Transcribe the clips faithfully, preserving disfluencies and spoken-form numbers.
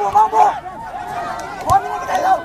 步，慢步，后面那个带头。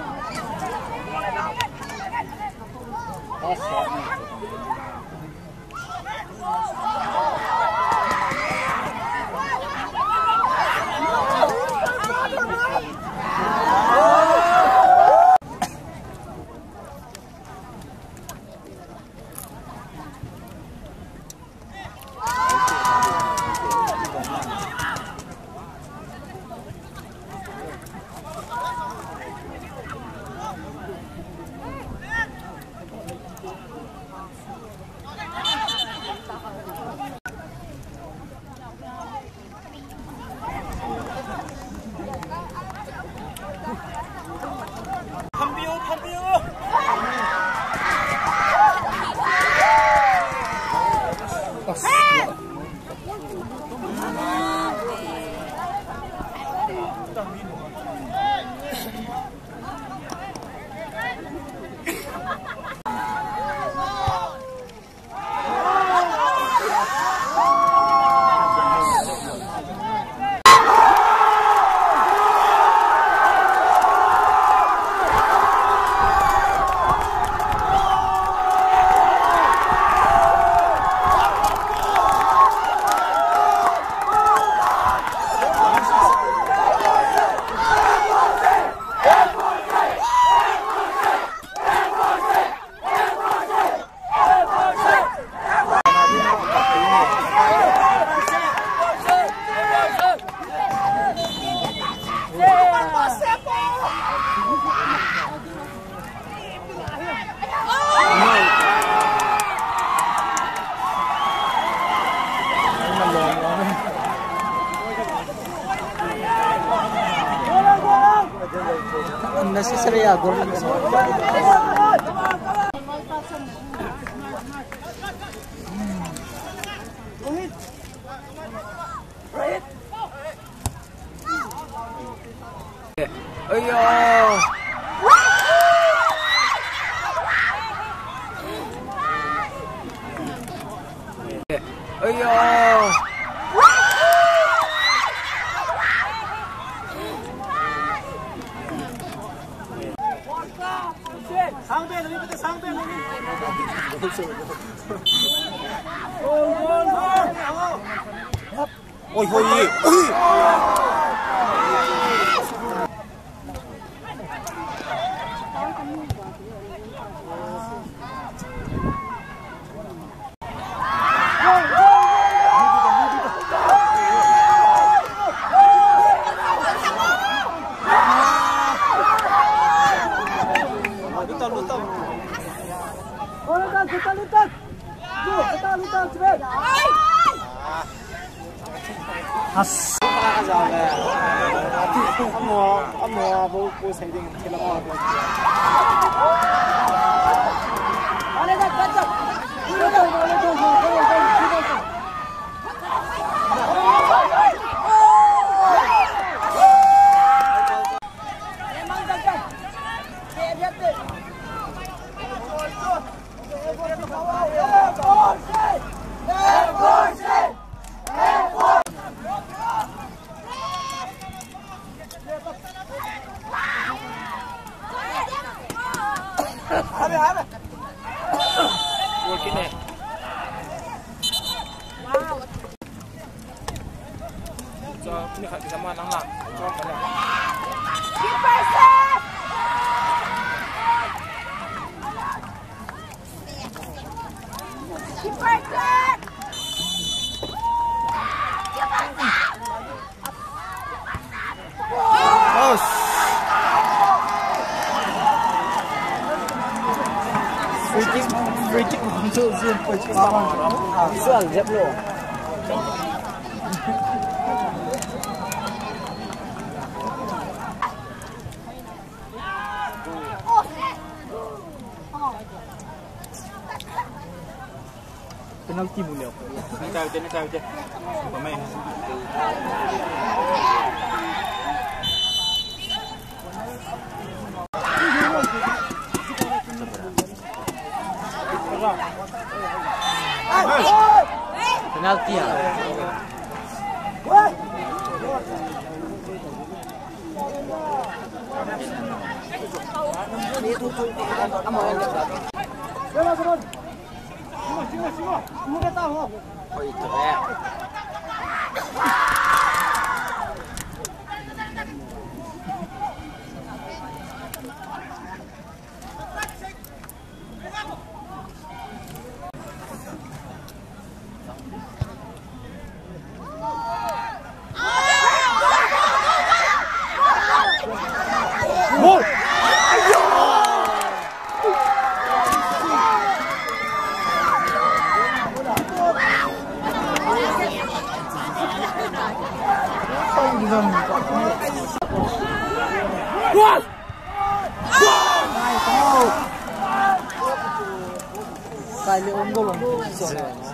Unnecessary agor lang yan. Ayo. Ayo. 상대 너희부터 상대 너희. Ôi thôi gì? Lutang, lutang. Oh, lutang, lutang, lutang. Yuk, lutang, lutang, cepat. As. Amo, amo, mau mau saya dengan telepon. Ada dah, kacau. Lutang, lutang, lutang. Habis, habis. Gol kini. Wow. So, ini kat sama nang nak. Kau kena. Keeper set. Keeper set. Bos. Free kick, free kick untuk Zoom percuma. Soal jap lo. Penalti boleh apa? Nak tahu je, nak tahu je. Pemain. Penalti ya. Jalan turun. Sini sini sini. Kamu kata apa? Oh itu ya. Gol! Kali unggul unggul.